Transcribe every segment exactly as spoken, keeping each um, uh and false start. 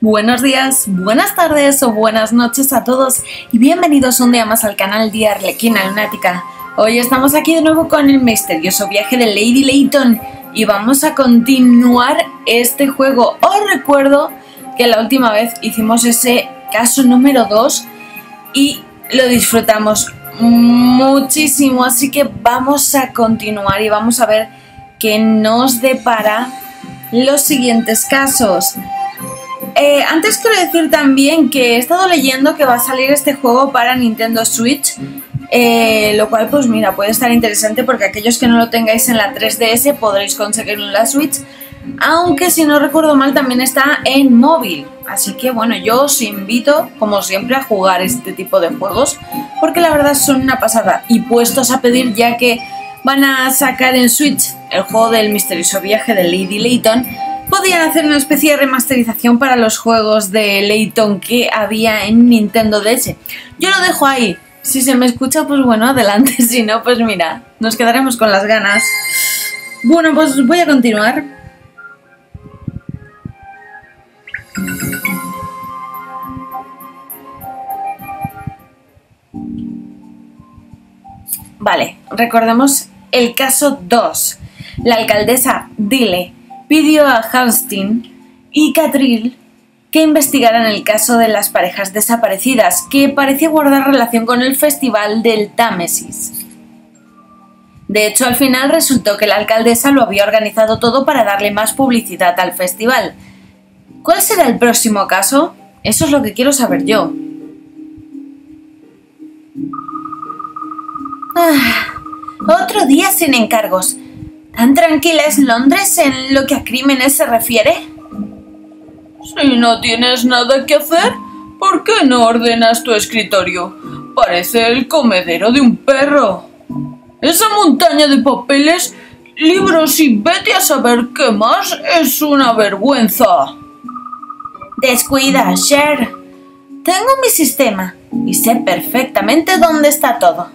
Buenos días, buenas tardes o buenas noches a todos y bienvenidos un día más al canal de Arlequina Lunática. Hoy estamos aquí de nuevo con el misterioso viaje de Lady Layton y vamos a continuar este juego. Os recuerdo que la última vez hicimos ese caso número dos y lo disfrutamos muchísimo, así que vamos a continuar y vamos a ver qué nos depara los siguientes casos. Eh, antes quiero decir también que he estado leyendo que va a salir este juego para Nintendo Switch, eh, lo cual pues mira, puede estar interesante porque aquellos que no lo tengáis en la tres D S podréis conseguirlo en la Switch, aunque si no recuerdo mal también está en móvil, así que bueno, yo os invito como siempre a jugar este tipo de juegos porque la verdad son una pasada. Y puestos a pedir, ya que van a sacar en Switch el juego del misterioso viaje de Lady Layton, podían hacer una especie de remasterización para los juegos de Layton que había en Nintendo D S. Yo lo dejo ahí. Si se me escucha, pues bueno, adelante. Si no, pues mira, nos quedaremos con las ganas. Bueno, pues voy a continuar. Vale, recordemos el caso dos. La alcaldesa Dile pidió a Halstein y Catrill que investigaran el caso de las parejas desaparecidas, que parecía guardar relación con el festival del Támesis. De hecho, al final resultó que la alcaldesa lo había organizado todo para darle más publicidad al festival. ¿Cuál será el próximo caso? Eso es lo que quiero saber yo. Ah, otro día sin encargos. ¿Tan tranquila es Londres en lo que a crímenes se refiere? Si no tienes nada que hacer, ¿por qué no ordenas tu escritorio? Parece el comedero de un perro. Esa montaña de papeles, libros y vete a saber qué más es una vergüenza. Descuida, Cher. Tengo mi sistema y sé perfectamente dónde está todo.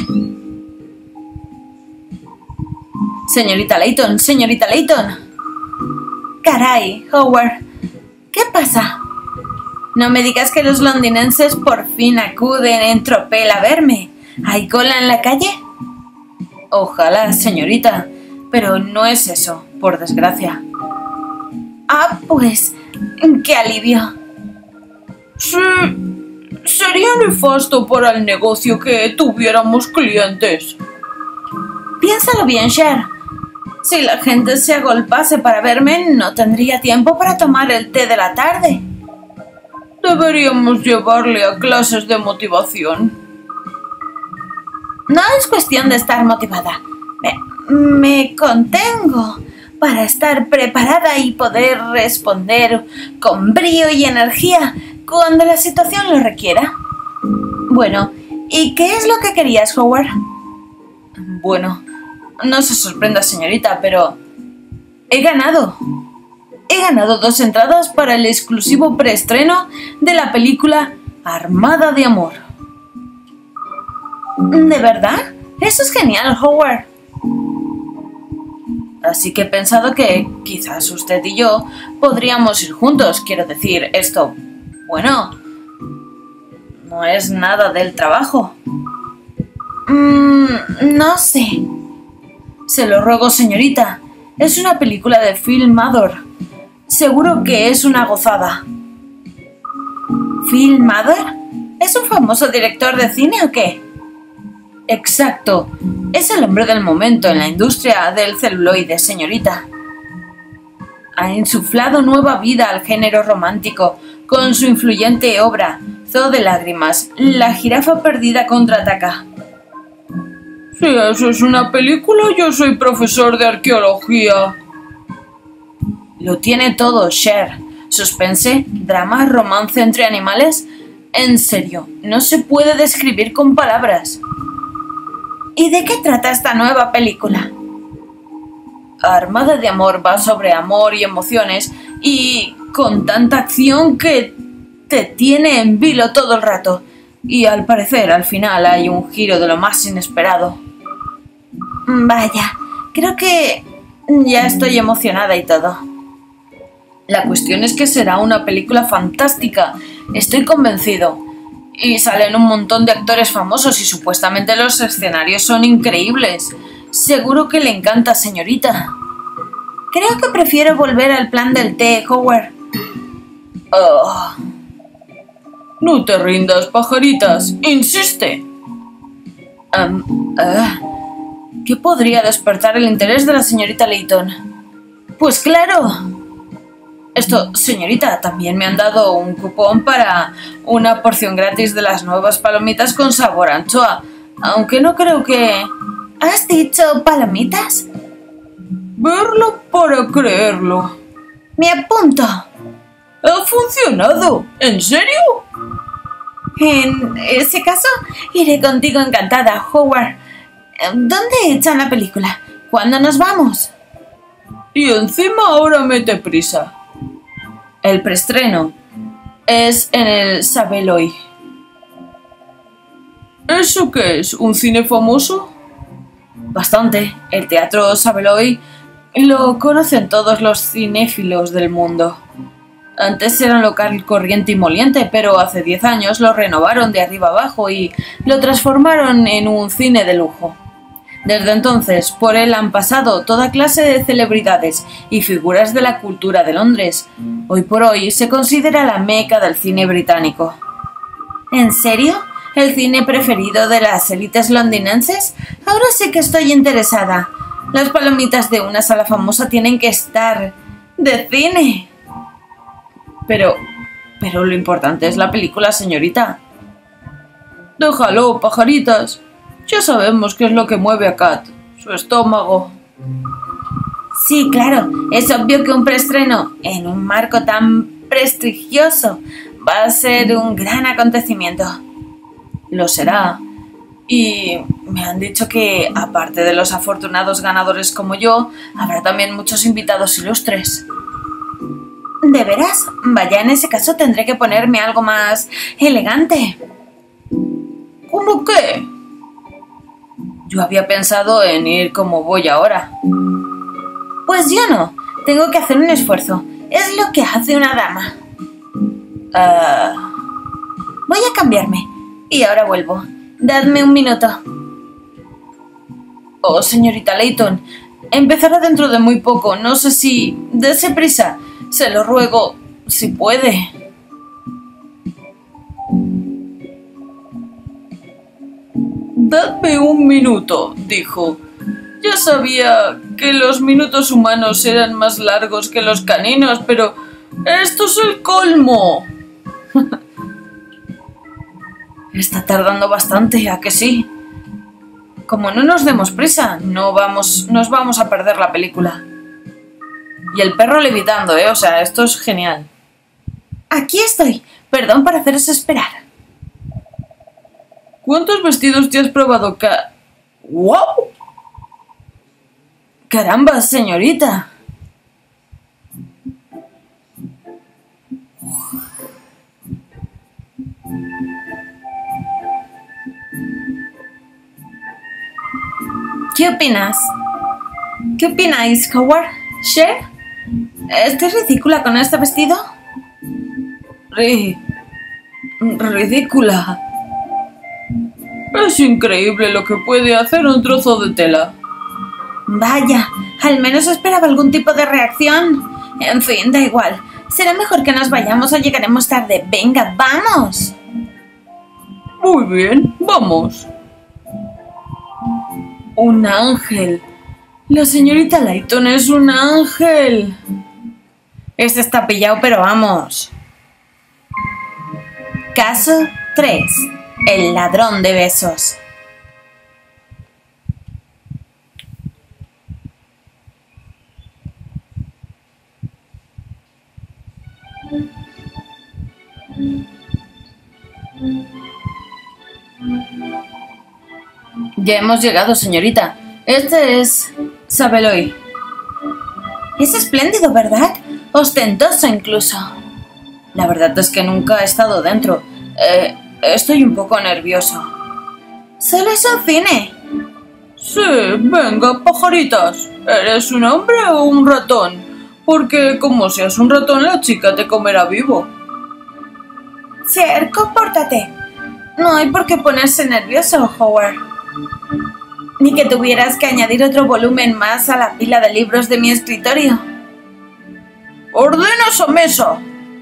Señorita Layton, señorita Layton. Caray, Howard, ¿qué pasa? No me digas que los londinenses por fin acuden en tropel a verme. ¿Hay cola en la calle? Ojalá, señorita, pero no es eso, por desgracia. Ah, pues, qué alivio. Sí, sería nefasto para el negocio que tuviéramos clientes. Piénsalo bien, Cher. Si la gente se agolpase para verme, no tendría tiempo para tomar el té de la tarde. Deberíamos llevarle a clases de motivación. No es cuestión de estar motivada. Me, me contengo para estar preparada y poder responder con brío y energía cuando la situación lo requiera. Bueno, ¿y qué es lo que querías, Howard? Bueno, no se sorprenda, señorita, pero he ganado. He ganado dos entradas para el exclusivo preestreno de la película Armada de Amor. ¿De verdad? Eso es genial, Howard. Así que he pensado que quizás usted y yo podríamos ir juntos. Quiero decir, esto, bueno, no es nada del trabajo. Mm, no sé. Se lo ruego, señorita. Es una película de Phil Mather. Seguro que es una gozada. ¿Phil Mather? ¿Es un famoso director de cine o qué? Exacto. Es el hombre del momento en la industria del celuloide, señorita. Ha insuflado nueva vida al género romántico con su influyente obra Zoo de lágrimas, La jirafa perdida contraataca. Si eso es una película, yo soy profesor de arqueología. Lo tiene todo, Cher. Suspense, drama, romance entre animales. En serio, no se puede describir con palabras. ¿Y de qué trata esta nueva película? Armada de Amor va sobre amor y emociones y con tanta acción que te tiene en vilo todo el rato. Y al parecer, al final, hay un giro de lo más inesperado. Vaya, creo que ya estoy emocionada y todo. La cuestión es que será una película fantástica, estoy convencido. Y salen un montón de actores famosos y supuestamente los escenarios son increíbles. Seguro que le encanta, señorita. Creo que prefiero volver al plan del té, Howard. Oh. No te rindas, pajaritas. Insiste. Um, uh, ¿Qué podría despertar el interés de la señorita Layton? Pues claro. Esto, señorita, también me han dado un cupón para una porción gratis de las nuevas palomitas con sabor a anchoa. Aunque no creo que... ¿Has dicho palomitas? Verlo para creerlo. Me apunto. ¡Ha funcionado! ¿En serio? En ese caso, iré contigo encantada, Howard. ¿Dónde echan la película? ¿Cuándo nos vamos? Y encima ahora mete prisa. El preestreno es en el Savoy. ¿Eso qué es? ¿Un cine famoso? Bastante. El Teatro Savoy lo conocen todos los cinéfilos del mundo. Antes era un local corriente y moliente, pero hace diez años lo renovaron de arriba abajo y lo transformaron en un cine de lujo. Desde entonces, por él han pasado toda clase de celebridades y figuras de la cultura de Londres. Hoy por hoy se considera la meca del cine británico. ¿En serio? ¿El cine preferido de las élites londinenses? Ahora sí que estoy interesada. Las palomitas de una sala famosa tienen que estar de cine. Pero, pero lo importante es la película, señorita. Déjalo, pajaritas. Ya sabemos qué es lo que mueve a Kat. Su estómago. Sí, claro. Es obvio que un preestreno en un marco tan prestigioso va a ser un gran acontecimiento. Lo será. Y me han dicho que, aparte de los afortunados ganadores como yo, habrá también muchos invitados ilustres. ¿De veras? Vaya, en ese caso tendré que ponerme algo más elegante. ¿Cómo qué? Yo había pensado en ir como voy ahora. Pues yo no. Tengo que hacer un esfuerzo. Es lo que hace una dama. Uh... Voy a cambiarme. Y ahora vuelvo. Dadme un minuto. Oh, señorita Layton. Empezará dentro de muy poco. No sé si... Dese prisa. Se lo ruego. Si puede. Dadme un minuto, dijo. Ya sabía que los minutos humanos eran más largos que los caninos, pero esto es el colmo. Está tardando bastante, ¿a que sí? Como no nos demos prisa, no vamos, nos vamos a perder la película. Y el perro levitando, ¿eh? O sea, esto es genial. Aquí estoy. Perdón por haceros esperar. ¿Cuántos vestidos te has probado, Kat? ¡Wow! ¡Caramba, señorita! ¿Qué opinas? ¿Qué opináis, Howard? ¿Cher? ¿Estás ridícula con este vestido? Ri... ridícula. Es increíble lo que puede hacer un trozo de tela. Vaya, al menos esperaba algún tipo de reacción. En fin, da igual. Será mejor que nos vayamos o llegaremos tarde. Venga, ¡vamos! Muy bien, vamos. Un ángel. La señorita Layton es un ángel. Este está pillado, pero vamos. Caso tres. El ladrón de besos. Ya hemos llegado, señorita. Este es Savoy. Es espléndido, ¿verdad? Ostentoso incluso. La verdad es que nunca he estado dentro. Eh, estoy un poco nervioso. ¿Solo es un cine? Sí, venga, pajaritas. ¿Eres un hombre o un ratón? Porque como seas un ratón, la chica te comerá vivo. Cher, compórtate. No hay por qué ponerse nervioso, Howard. Ni que tuvieras que añadir otro volumen más a la pila de libros de mi escritorio. ¡Ordena esa mesa!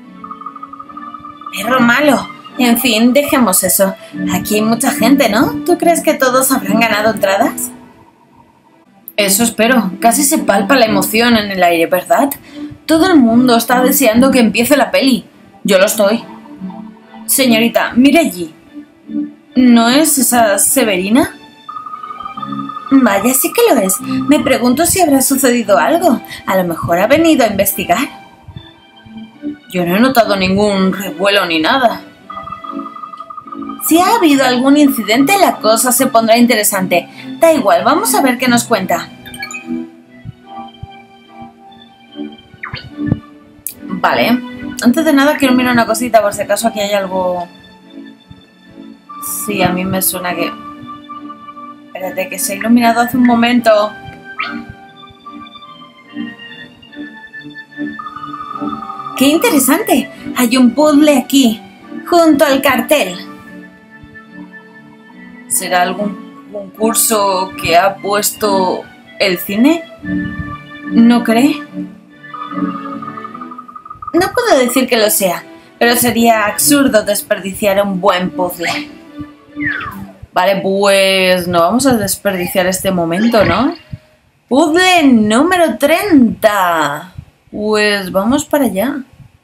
Perro malo. En fin, dejemos eso. Aquí hay mucha gente, ¿no? ¿Tú crees que todos habrán ganado entradas? Eso espero. Casi se palpa la emoción en el aire, ¿verdad? Todo el mundo está deseando que empiece la peli. Yo lo estoy. Señorita, mire allí. ¿No es esa Severina? Vaya, sí que lo es. Me pregunto si habrá sucedido algo. A lo mejor ha venido a investigar. Yo no he notado ningún revuelo ni nada. Si ha habido algún incidente, la cosa se pondrá interesante. Da igual, vamos a ver qué nos cuenta. Vale. Antes de nada quiero mirar una cosita por si acaso aquí hay algo... Sí, a mí me suena que... Espérate, que se ha iluminado hace un momento. ¡Qué interesante! Hay un puzzle aquí, junto al cartel. ¿Será algún concurso que ha puesto el cine? ¿No cree? No puedo decir que lo sea, pero sería absurdo desperdiciar un buen puzzle. Vale, pues no vamos a desperdiciar este momento, ¿no? Puzzle número treinta. Pues vamos para allá.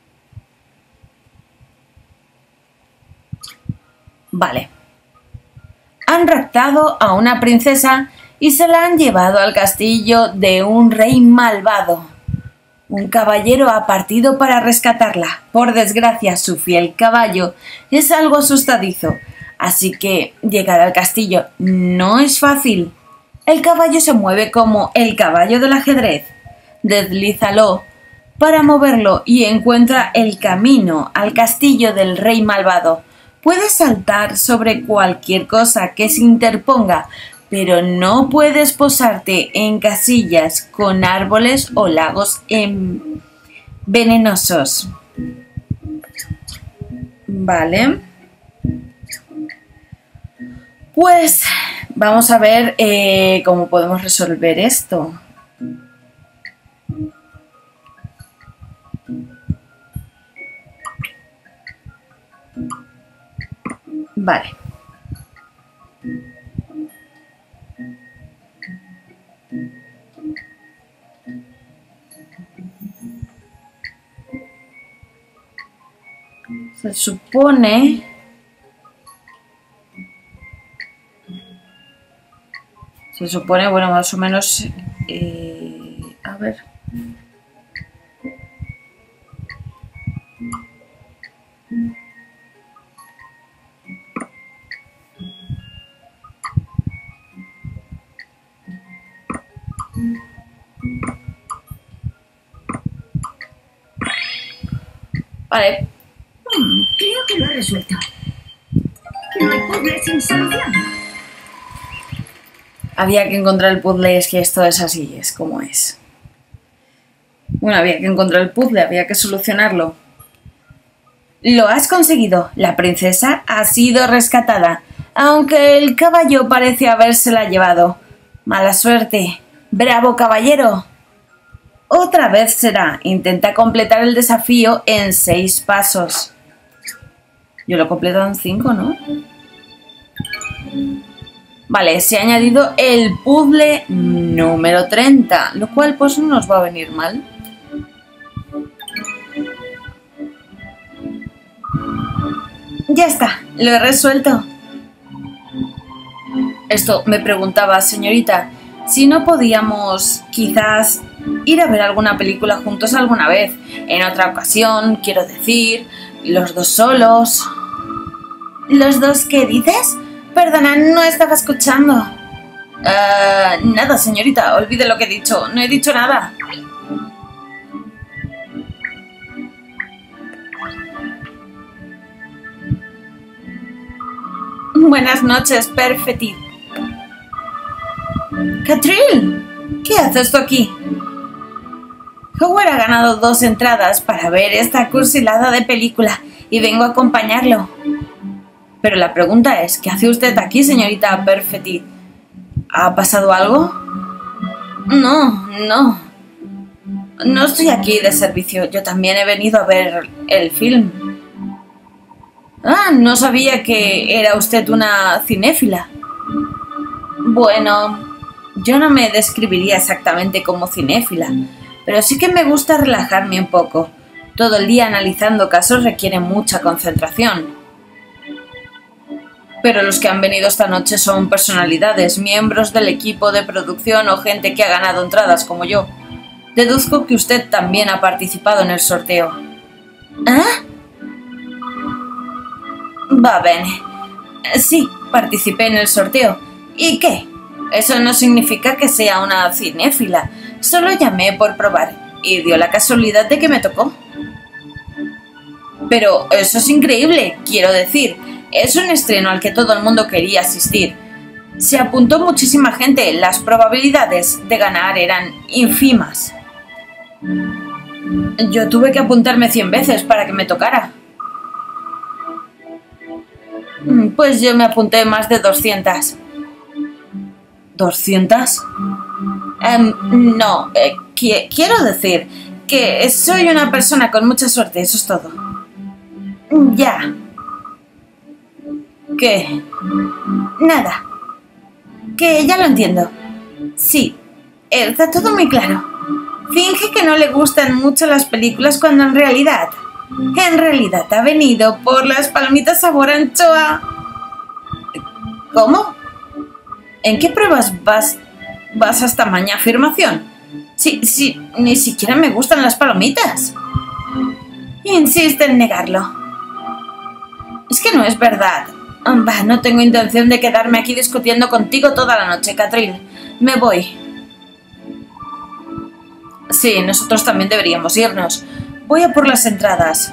Vale. Han raptado a una princesa y se la han llevado al castillo de un rey malvado. Un caballero ha partido para rescatarla. Por desgracia, su fiel caballo es algo asustadizo, así que llegar al castillo no es fácil. El caballo se mueve como el caballo del ajedrez. Deslízalo para moverlo y encuentra el camino al castillo del rey malvado. Puedes saltar sobre cualquier cosa que se interponga, pero no puedes posarte en casillas con árboles o lagos en... venenosos. Vale. Pues vamos a ver eh, cómo podemos resolver esto. Vale. Se supone... Se supone, bueno, más o menos... Eh, a ver... Vale. Hmm, creo que lo he resuelto. No hay puzzle sin solución. Había que encontrar el puzzle, es que esto es así, es como es. Bueno, había que encontrar el puzzle, había que solucionarlo. Lo has conseguido. La princesa ha sido rescatada, aunque el caballo parece habérsela llevado. Mala suerte. ¡Bravo, caballero! Otra vez será. Intenta completar el desafío en seis pasos. Yo lo he completado en cinco, ¿no? Vale, se ha añadido el puzzle número treinta, lo cual pues no nos va a venir mal. Ya está, lo he resuelto. Esto me preguntaba, señorita, si no podíamos quizás ir a ver alguna película juntos alguna vez. En otra ocasión, quiero decir, los dos solos. ¿Los dos qué dices? Perdona, no estaba escuchando. Uh, nada, señorita, olvide lo que he dicho. No he dicho nada. Buenas noches, Perfecti. Catril, ¿qué haces tú aquí? Howard ha ganado dos entradas para ver esta cursilada de película y vengo a acompañarlo. Pero la pregunta es, ¿qué hace usted aquí, señorita Perfetti? ¿Ha pasado algo? No, no. No estoy aquí de servicio. Yo también he venido a ver el film. Ah, no sabía que era usted una cinéfila. Bueno, yo no me describiría exactamente como cinéfila, pero sí que me gusta relajarme un poco. Todo el día analizando casos requiere mucha concentración. Pero los que han venido esta noche son personalidades, miembros del equipo de producción o gente que ha ganado entradas como yo. Deduzco que usted también ha participado en el sorteo. ¿Ah? Va bene. Sí, participé en el sorteo. ¿Y qué? Eso no significa que sea una cinéfila. Solo llamé por probar y dio la casualidad de que me tocó. Pero eso es increíble, quiero decir. Es un estreno al que todo el mundo quería asistir. Se apuntó muchísima gente. Las probabilidades de ganar eran ínfimas. Yo tuve que apuntarme cien veces para que me tocara. Pues yo me apunté más de doscientas. ¿Doscientas? Um, no, eh, qui quiero decir que soy una persona con mucha suerte, eso es todo. Ya. ¿Qué? Nada. Que ya lo entiendo. Sí, está todo muy claro. Finge que no le gustan mucho las películas cuando en realidad... En realidad ha venido por las palomitas sabor anchoa. ¿Cómo? ¿En qué pruebas vas, vas hasta mañana afirmación? Sí, sí, ni siquiera me gustan las palomitas. Insiste en negarlo. Es que no es verdad. Bah, no tengo intención de quedarme aquí discutiendo contigo toda la noche, Catherine. Me voy. Sí, nosotros también deberíamos irnos. Voy a por las entradas.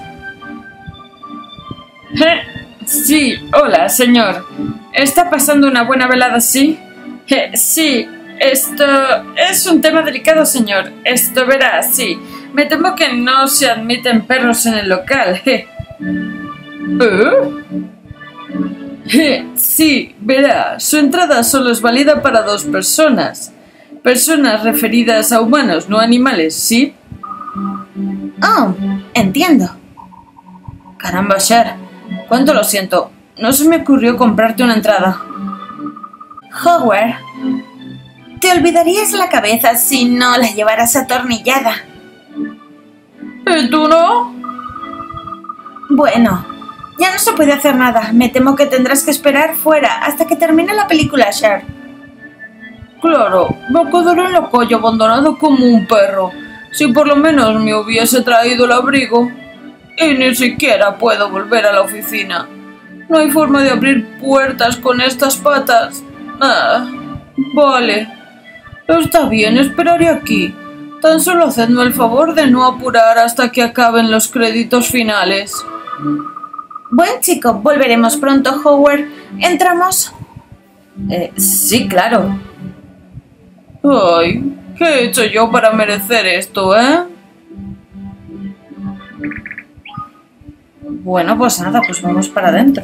Eh, sí, hola, señor. ¿Está pasando una buena velada, sí? Eh, sí, esto es un tema delicado, señor. Esto verá, sí. Me temo que no se admiten perros en el local. Eh. ¿Eh? Eh, sí, verá, su entrada solo es válida para dos personas. Personas referidas a humanos, no animales, ¿sí? Oh, entiendo. Caramba, Cher, cuánto lo siento. No se me ocurrió comprarte una entrada. Howard, te olvidarías la cabeza si no la llevaras atornillada. ¿Y tú no? Bueno, ya no se puede hacer nada. Me temo que tendrás que esperar fuera hasta que termine la película, Cher. Claro, me quedaré en la calle abandonado como un perro. Si por lo menos me hubiese traído el abrigo. Y ni siquiera puedo volver a la oficina. No hay forma de abrir puertas con estas patas. Ah, vale. Está bien, esperaré aquí. Tan solo hacedme el favor de no apurar hasta que acaben los créditos finales. Buen chico, volveremos pronto, Howard. ¿Entramos? Eh, sí, claro. Ay, ¿qué he hecho yo para merecer esto, eh? Bueno, pues nada, pues vamos para adentro.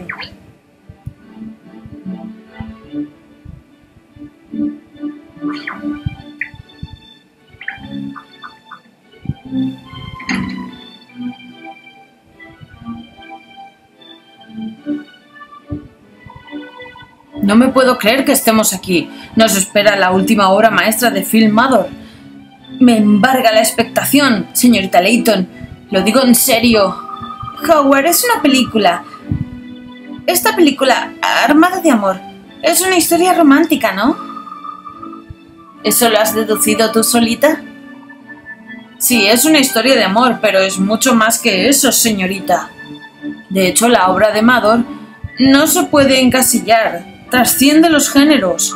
No me puedo creer que estemos aquí. Nos espera la última obra maestra de Phil Mather. Me embarga la expectación, señorita Layton. Lo digo en serio. Howard, es una película. Esta película, Armada de Amor, es una historia romántica, ¿no? ¿Eso lo has deducido tú solita? Sí, es una historia de amor, pero es mucho más que eso, señorita. De hecho, la obra de Mather no se puede encasillar. Trasciende los géneros.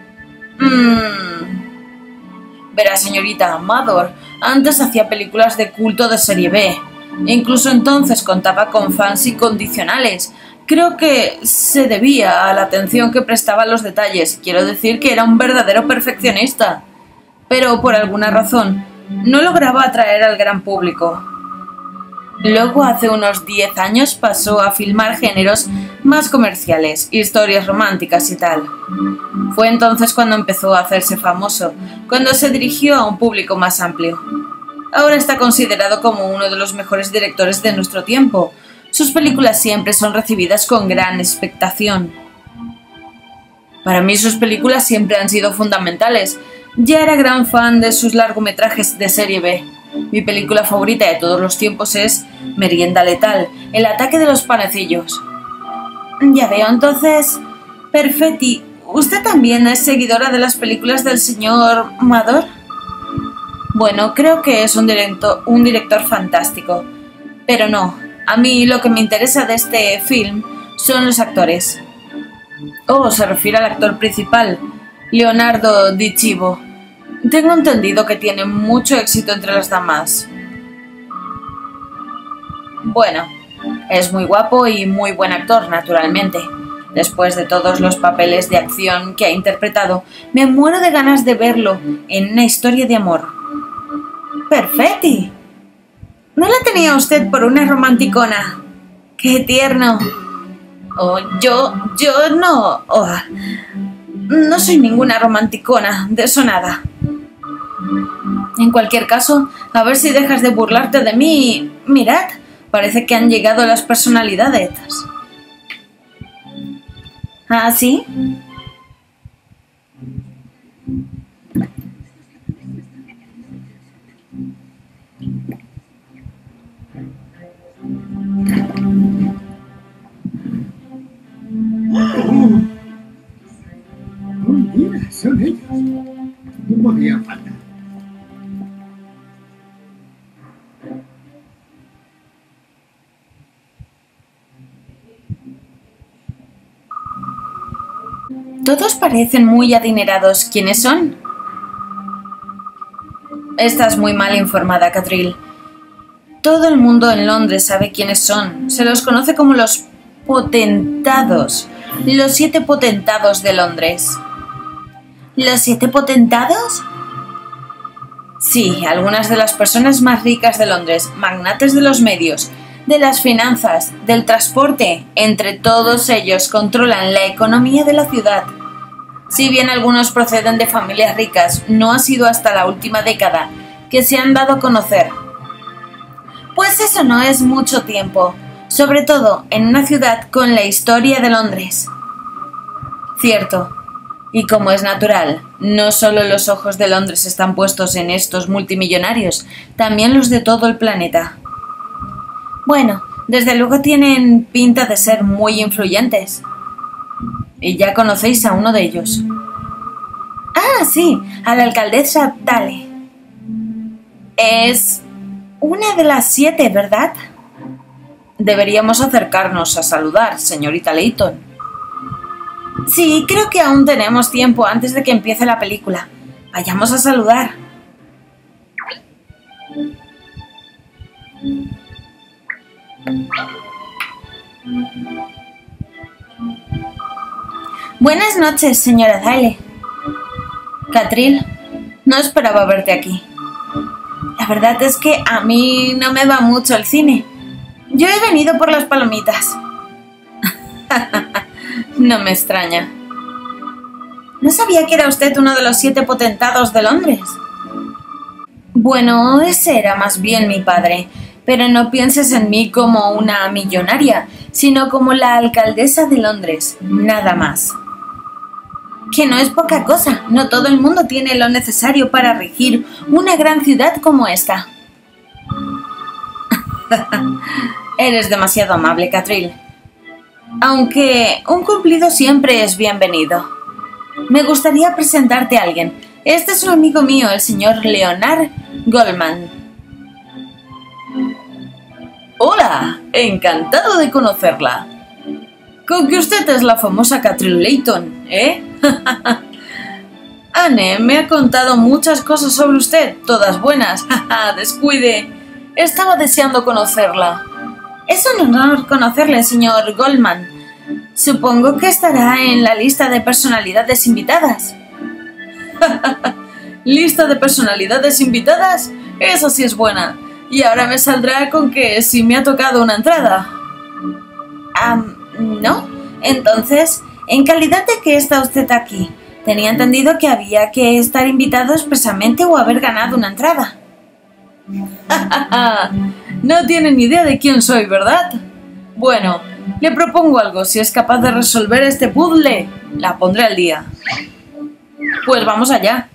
Mmm. Verá, señorita, Mather antes hacía películas de culto de serie B. Incluso entonces contaba con fans incondicionales. Creo que se debía a la atención que prestaba a los detalles. Quiero decir que era un verdadero perfeccionista. Pero por alguna razón no lograba atraer al gran público. Luego, hace unos diez años, pasó a filmar géneros más comerciales, historias románticas y tal. Fue entonces cuando empezó a hacerse famoso, cuando se dirigió a un público más amplio. Ahora está considerado como uno de los mejores directores de nuestro tiempo. Sus películas siempre son recibidas con gran expectación. Para mí sus películas siempre han sido fundamentales. Ya era gran fan de sus largometrajes de serie B. Mi película favorita de todos los tiempos es Merienda Letal, el ataque de los panecillos. Ya veo, entonces... Perfetti, ¿usted también es seguidora de las películas del señor Mador? Bueno, creo que es un director, un director fantástico. Pero no, a mí lo que me interesa de este film son los actores. Oh, se refiere al actor principal, Leonardo Di Cibo. Tengo entendido que tiene mucho éxito entre las damas. Bueno, es muy guapo y muy buen actor, naturalmente. Después de todos los papeles de acción que ha interpretado, me muero de ganas de verlo en una historia de amor. ¡Perfetti! ¿No la tenía usted por una romanticona? ¡Qué tierno! Oh, yo... yo no... Oh, no soy ninguna romanticona, de eso nada. En cualquier caso, a ver si dejas de burlarte de mí. Mirad, parece que han llegado las personalidades. ¿Ah, sí? Oh, mira, son ellos. No podía faltar. Todos parecen muy adinerados. ¿Quiénes son? Estás muy mal informada, Catril. Todo el mundo en Londres sabe quiénes son. Se los conoce como los potentados. Los siete potentados de Londres. ¿Los siete potentados? Sí, algunas de las personas más ricas de Londres, magnates de los medios, de las finanzas, del transporte, entre todos ellos controlan la economía de la ciudad. Si bien algunos proceden de familias ricas, no ha sido hasta la última década que se han dado a conocer. Pues eso no es mucho tiempo, sobre todo en una ciudad con la historia de Londres. Cierto, y como es natural, no solo los ojos de Londres están puestos en estos multimillonarios, también los de todo el planeta. Bueno, desde luego tienen pinta de ser muy influyentes. Y ya conocéis a uno de ellos. Ah, sí, a la alcaldesa Dale. Es una de las siete, ¿verdad? Deberíamos acercarnos a saludar, señorita Layton. Sí, creo que aún tenemos tiempo antes de que empiece la película. Vayamos a saludar. Buenas noches, señora Dale. Catril, no esperaba verte aquí. La verdad es que a mí no me va mucho el cine. Yo he venido por las palomitas. No me extraña. No sabía que era usted uno de los siete potentados de Londres. Bueno, ese era más bien mi padre. Pero no pienses en mí como una millonaria, sino como la alcaldesa de Londres, nada más. Que no es poca cosa, no todo el mundo tiene lo necesario para regir una gran ciudad como esta. Eres demasiado amable, Catril. Aunque un cumplido siempre es bienvenido. Me gustaría presentarte a alguien. Este es un amigo mío, el señor Leonard Goldman. Hola, encantado de conocerla. Con que usted es la famosa Catril Layton, ¿eh? Anne me ha contado muchas cosas sobre usted, todas buenas. Descuide. Estaba deseando conocerla. Es un honor conocerle, señor Goldman. Supongo que estará en la lista de personalidades invitadas. Lista de personalidades invitadas, esa sí es buena. Y ahora me saldrá con que si me ha tocado una entrada. Um, no. Entonces, ¿en calidad de qué está usted aquí? Tenía entendido que había que estar invitado expresamente o haber ganado una entrada. No tiene ni idea de quién soy, ¿verdad? Bueno, le propongo algo. Si es capaz de resolver este puzzle, la pondré al día. Pues vamos allá.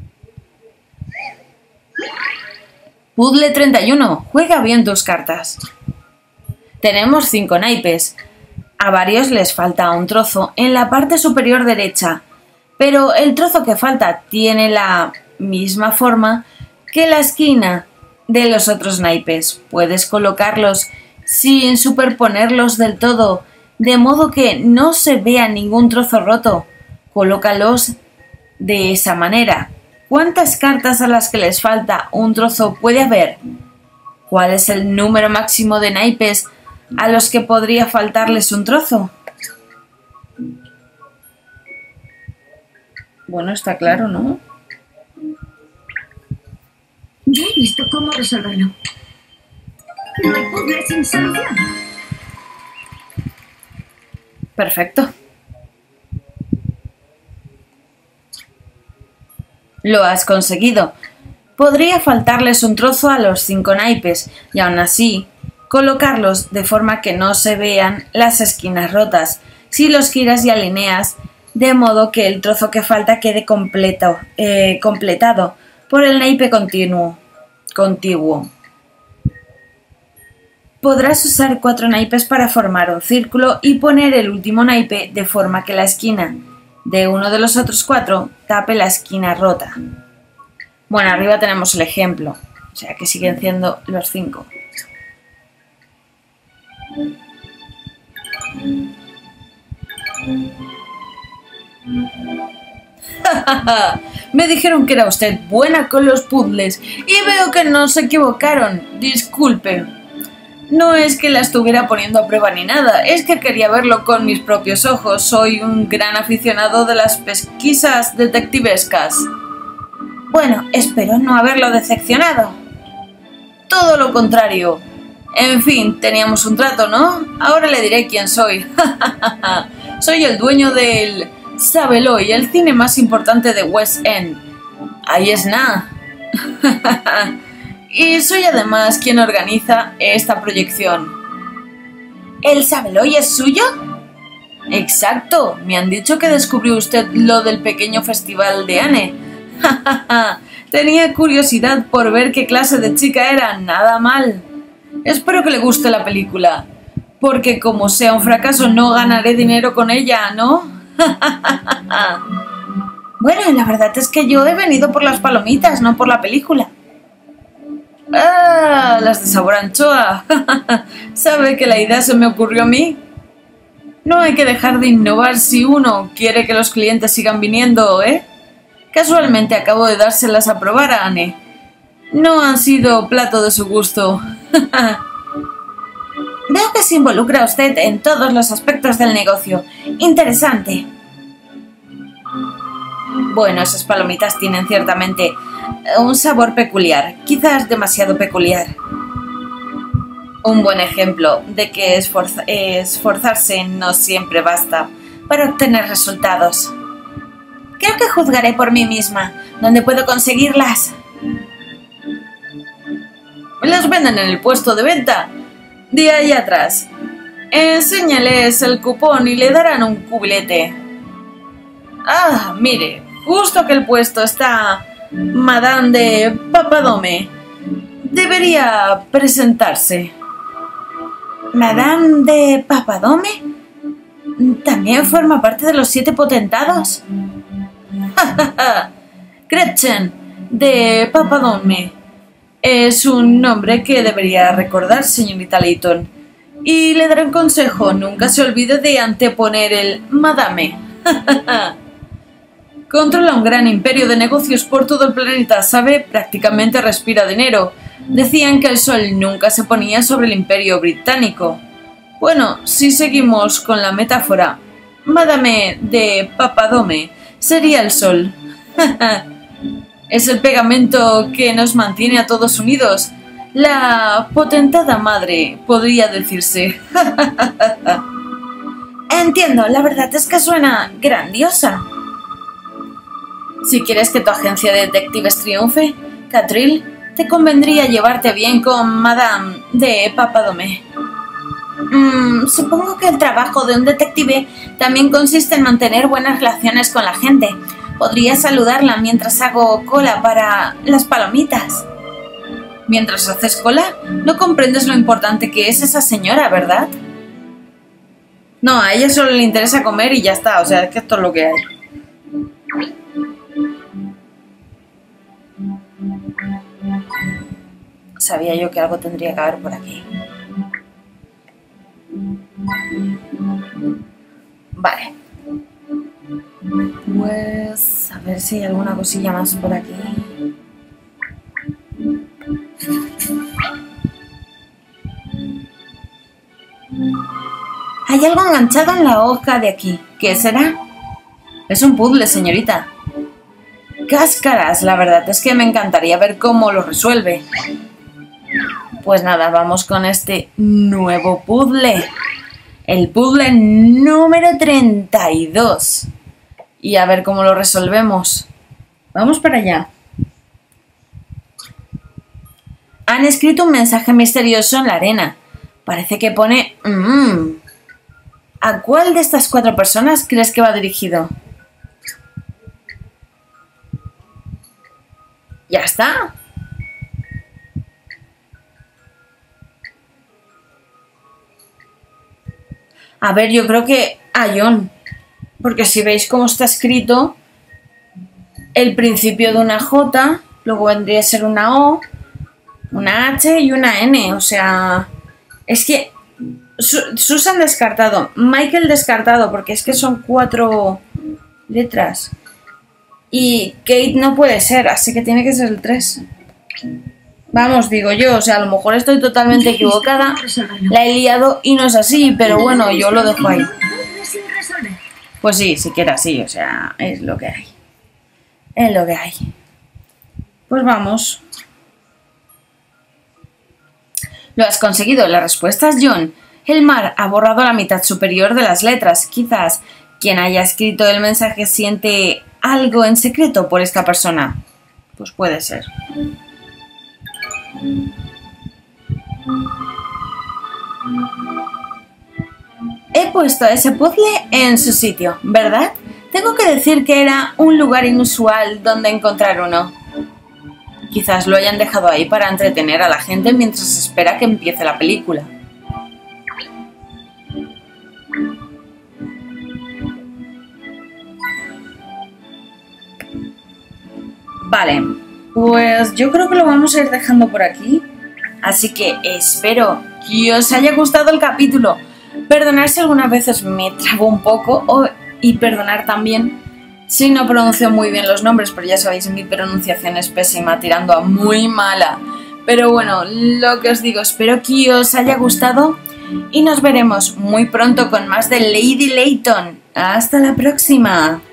Puzzle treinta y uno. Juega bien tus cartas. Tenemos cinco naipes. A varios les falta un trozo en la parte superior derecha, pero el trozo que falta tiene la misma forma que la esquina de los otros naipes. Puedes colocarlos sin superponerlos del todo, de modo que no se vea ningún trozo roto. Colócalos de esa manera. ¿Cuántas cartas a las que les falta un trozo puede haber? ¿Cuál es el número máximo de naipes a los que podría faltarles un trozo? Bueno, está claro, ¿no? Ya he visto cómo resolverlo. No hay puzzle sin solución. Perfecto. Lo has conseguido. Podría faltarles un trozo a los cinco naipes y aún así colocarlos de forma que no se vean las esquinas rotas si los giras y alineas de modo que el trozo que falta quede completo, eh, completado por el naipe continuo, contiguo. Podrás usar cuatro naipes para formar un círculo y poner el último naipe de forma que la esquina de uno de los otros cuatro tape la esquina rota. Bueno, arriba tenemos el ejemplo, o sea que siguen siendo los cinco. Me dijeron que era usted buena con los puzzles y veo que no se equivocaron. Disculpe. No es que la estuviera poniendo a prueba ni nada, es que quería verlo con mis propios ojos. Soy un gran aficionado de las pesquisas detectivescas. Bueno, espero no haberlo decepcionado. Todo lo contrario. En fin, teníamos un trato, ¿no? Ahora le diré quién soy. Soy el dueño del Saveloy, el cine más importante de West End. Ahí es nada. Y soy además quien organiza esta proyección. ¿El Saveloy es suyo? Exacto. Me han dicho que descubrió usted lo del pequeño festival de Anne. Tenía curiosidad por ver qué clase de chica era. Nada mal. Espero que le guste la película, porque como sea un fracaso no ganaré dinero con ella, ¿no? Bueno, la verdad es que yo he venido por las palomitas, no por la película. ¡Ah! Las de sabor anchoa. ¿Sabe que la idea se me ocurrió a mí? No hay que dejar de innovar si uno quiere que los clientes sigan viniendo, ¿eh? Casualmente acabo de dárselas a probar a Anne. No han sido plato de su gusto. Veo que se involucra usted en todos los aspectos del negocio. Interesante. Bueno, esas palomitas tienen ciertamente un sabor peculiar, quizás demasiado peculiar. Un buen ejemplo de que esforza- esforzarse no siempre basta para obtener resultados. Creo que juzgaré por mí misma. ¿Dónde puedo conseguirlas? Las venden en el puesto de venta de ahí atrás. Enséñales el cupón y le darán un cubilete. Ah, mire, justo que el puesto está Madame de Papadome. Debería presentarse. ¿Madame de Papadome? ¿También forma parte de los siete potentados? Gretchen de Papadome. Es un nombre que debería recordar, señorita Layton. Y le daré un consejo, nunca se olvide de anteponer el Madame. Controla un gran imperio de negocios por todo el planeta, ¿sabe? Prácticamente respira dinero. Decían que el sol nunca se ponía sobre el imperio británico. Bueno, si seguimos con la metáfora, Madame de Papadome sería el sol. Es el pegamento que nos mantiene a todos unidos. La potentada madre, podría decirse. Entiendo, la verdad es que suena grandiosa. Si quieres que tu agencia de detectives triunfe, Catril, te convendría llevarte bien con Madame de Papadome. Mm, supongo que el trabajo de un detective también consiste en mantener buenas relaciones con la gente. Podría saludarla mientras hago cola para las palomitas. Mientras haces cola, no comprendes lo importante que es esa señora, ¿verdad? No, a ella solo le interesa comer y ya está, o sea, es que esto es lo que hay. Sabía yo que algo tendría que haber por aquí. Vale. Pues a ver si hay alguna cosilla más por aquí. Hay algo enganchado en la hoja de aquí. ¿Qué será? Es un puzzle, señorita. Cáscaras, la verdad es que me encantaría ver cómo lo resuelve. Pues nada, vamos con este nuevo puzzle. El puzzle número treinta y dos. Y a ver cómo lo resolvemos. Vamos para allá. Han escrito un mensaje misterioso en la arena. Parece que pone... Mmm. ¿A cuál de estas cuatro personas crees que va dirigido? Ya está. A ver, yo creo que a John. Porque si veis cómo está escrito, el principio de una J, luego vendría a ser una O, una H y una N. O sea, es que Susan descartado, Michael descartado, porque es que son cuatro letras. Y Kate no puede ser, así que tiene que ser el tres. Vamos, digo yo, o sea, a lo mejor estoy totalmente equivocada, la he liado y no es así, pero bueno, yo lo dejo ahí. Pues sí, siquiera sí, o sea, es lo que hay. Es lo que hay. Pues vamos. Lo has conseguido, la respuesta es John. El mar ha borrado la mitad superior de las letras. Quizás quien haya escrito el mensaje siente algo en secreto por esta persona. Pues puede ser. He puesto ese puzzle en su sitio, ¿verdad? Tengo que decir que era un lugar inusual donde encontrar uno. Quizás lo hayan dejado ahí para entretener a la gente mientras espera que empiece la película. Vale, pues yo creo que lo vamos a ir dejando por aquí. Así que espero que os haya gustado el capítulo. Perdonad si algunas veces me trabo un poco o, y perdonar también si no pronuncio muy bien los nombres, pero ya sabéis, mi pronunciación es pésima, tirando a muy mala. Pero bueno, lo que os digo, espero que os haya gustado y nos veremos muy pronto con más de Lady Layton. ¡Hasta la próxima!